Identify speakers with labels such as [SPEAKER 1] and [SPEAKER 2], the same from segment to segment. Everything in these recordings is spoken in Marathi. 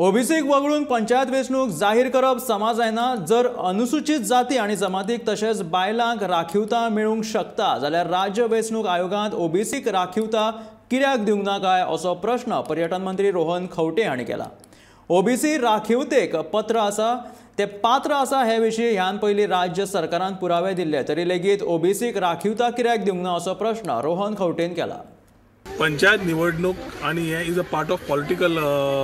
[SPEAKER 1] ओबीसीक वगळून पंचायत वेंचणूक जाहीर करप समाज जायना। जर अनुसूचित जाती आणि जमातीक तशेंच बायलांक राखीवता मेळूंक शकता जाल्यार राज्य वेंचणूक आयोगांत ओबीसीक राखीवता कित्याक दिवंक ना काय असो प्रश्न पर्यटन मंत्री रोहन खंवटे हांणी केला। ओबीसी राखीवतेक पत्र आसा ते पात्र आसा हे विशीं ह्यान पयलीं राज्य सरकारान पुरावे दिल्ले, तरी लेगीत ओबीसीक राखीवता कित्याक दिवंक ना असो प्रश्न रोहन खंवटेन केला।
[SPEAKER 2] पंचायत निवडणूक आणि हे is a part of political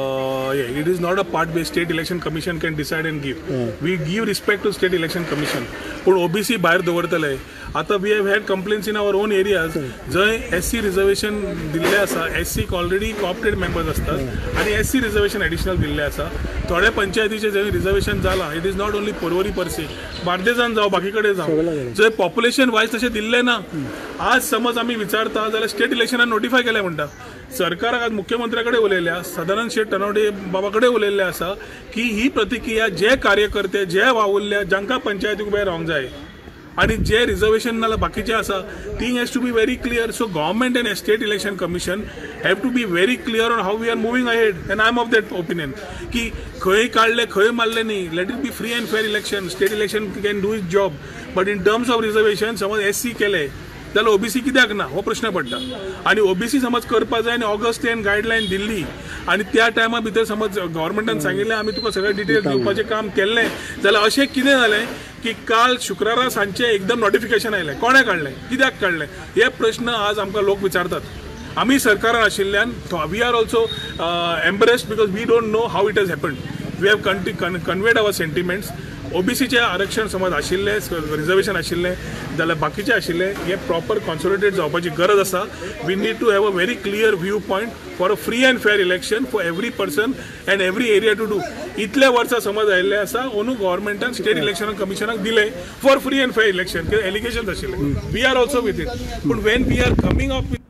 [SPEAKER 2] it is not a part way state election commission can decide and give we give respect to state election commission. पण ओबीसी भायर दवरतले। आता we have had complains in our own areas जय एससी रिजर्वेशन दिल्ले आसा। एससी ऑलरेडी कोऑपरेट मेंबर्स असतात आणि एससी रिजर्वेशन एडिशनल दिल्ले आसा। थोड्या पंचायतीचे जय रिजर्वेशन जाला इट इज नॉट ओनली परवरी परसे बार्देजान जावं बाकी कडेन जावं जय पॉप्युलेशन वायज तशें दिल्ले ना। आज समज आमी विचारता जाल्यार स्टेट इलेक्शनान नोटिफाय केले म्हणटा। सरकाराक आज मुख्यमंत्र्याकडे उलयल्या, सदानंद शेठ तनवडे बाबा कडेन उलयल्ले आसा की ही प्रतिक्रिया जे कार्यकर्ते जे वावुरल्या जांकां पंचायतीक उबे रावंक जाय आणि जे रिजर्वेशन नाल्यार बाकीचे आसा thing has to be very clear. So government and state election commission have to be very clear on how we are moving ahead and I am of that opinion की खंय काढले खंय मारले न्ही। Let it be free and fair election. State election can do his job but in terms of reservation समज एससी केले जाल्यार ओबीसी कित्याक ना हो प्रश्न पडटा। आणि ओबीसी समज करपा जाय आनी ऑगस्ट 10 गायडलायन दिल्ली आणि त्या टायमा भितर समज गव्हर्मेंटान सांगिल्लें आमी तुका सगळे डिटेल्स दिवपाचें काम केल्लें जाल्यार अशें कितें जालें की काल शुक्रारा सांजचें एकदम नोटिफिकेशन आयलें। कोणें काडलें, कित्याक काडलें, हे प्रश्न आज आमकां लोक विचारतात। आमी सरकारान आशिल्ल्यान we are also embarrassed because we don't know how it has happened. We have conveyed our sentiments. ओबीसीचे आरक्षण समज आशिल्ले रिजर्वेशन आशिल्ले जाल्यार बाकीचे आशिल्ले हे प्रॉपर कॉन्सोलिडेट जावपाची गरज आसा। We need to have a very clear view point for a free and fair election for every person and every area to do. इतल्या वर्सां समज आयिल्ले आसा ओनू गव्हर्मेंटान स्टेट इलेक्शन कमिशनाक दिले for free and fair election allegations आशिल्ले। We are also with it. पूण when we are coming up